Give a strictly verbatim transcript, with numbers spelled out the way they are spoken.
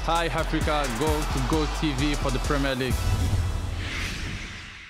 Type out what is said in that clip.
Hi Africa, go to GOtv for the Premier League.